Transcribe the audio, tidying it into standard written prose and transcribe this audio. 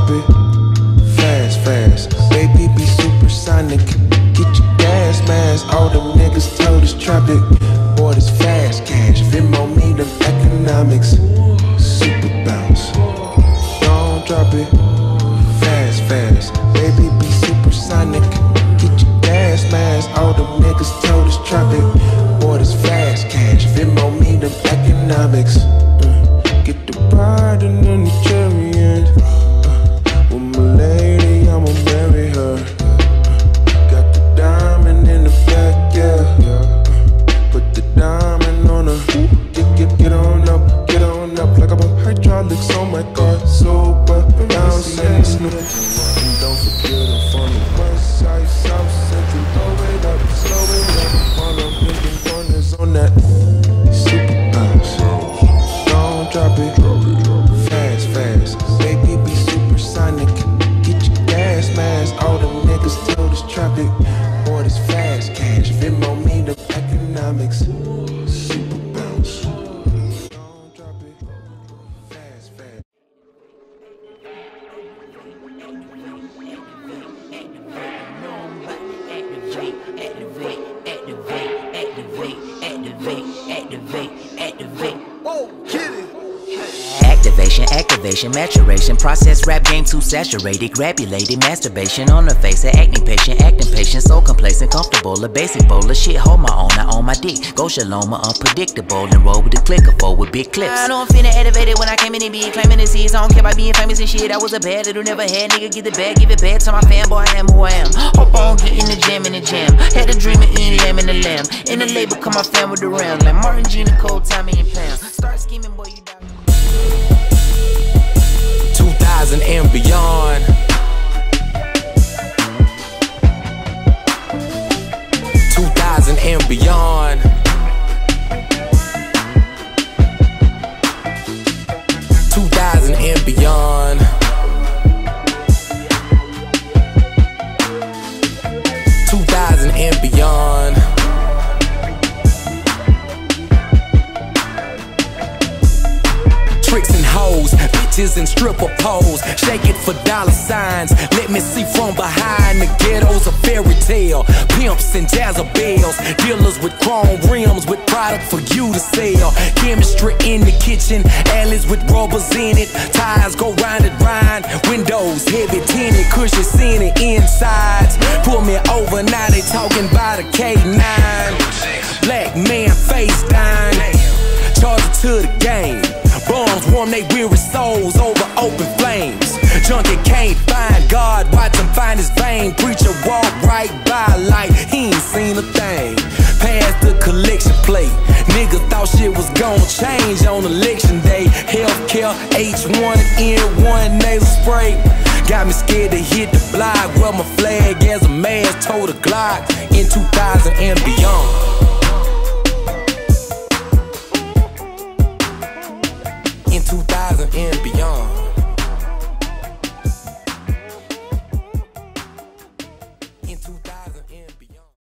it fast, fast. Baby, be supersonic. Get your gas mask. All them niggas told us drop it. Boy, this fast cash. Venmo me them economics. Super bounce. Don't drop it fast, fast. Baby, be supersonic. Get your gas mask. All them niggas told us drop it. Boy, this fast cash. Venmo me them economics. Get the bride and then the chariot. With my lady, I'ma marry her. Got the diamond in the back, yeah. Put the diamond on her. Get on up like I'm on hydraulics. Oh my God, super bouncing. And don't forget I'm from the west side, south central. Throw it up, slow it up. While I'm picking corners on that super bounce. Don't drop it fast, fast. Baby, be supersonic. Get your gas mask. All them niggas told us drop it. Boy, this fast cash. Venmo me the economics. Super bounce. Don't drop it fast, fast. Activate. Whoa, get it. Activation, maturation, process rap game too saturated, grabulated, masturbation on the face of acne patient, acting patient, so complacent, comfortable, a basic bowl of shit, hold my own, I own my dick, go shalom, unpredictable, and roll with the clicker for with big clips. I don't feel activated when I came in and be claiming the seeds, I don't care about being famous and shit, I was a bad little never had, nigga get the bag, give it back to my fanboy, I am who I am, hope on getting the jam in the jam, had a dream of eating lamb in the lamb, in the label come my fam with the ram, like Martin, Gina, Cole, Tommy, and Pam, start scheming, boy, you die. 2000 and beyond. 2000 and beyond. 2000 and beyond. 2000 and beyond. Tricks and hoes, bitches and stripper poles. Shake it for dollar signs. Let me see from behind. The ghetto's a fairy tale. Pimps and Jezebels. Dealers with chrome rims with product for you to sell. Chemistry in the kitchen. Alleys with rubbers in it. Tires go round and round. Windows heavy tinted. Cushion scented insides. Pull me over, now they talking about a K9. Black man face down. Charge it to the game. Bums warm they weary souls over open flames. Junkie can't find God, watch him find his vein. Preacher walk right by like he ain't seen a thing. Pass the collection plate. Niggas thought shit was gon' change on election day. Healthcare, H1N1 nasal spray. Got me scared to hit the block. Wear my flag as a mask, told a Glock in 2000 and beyond.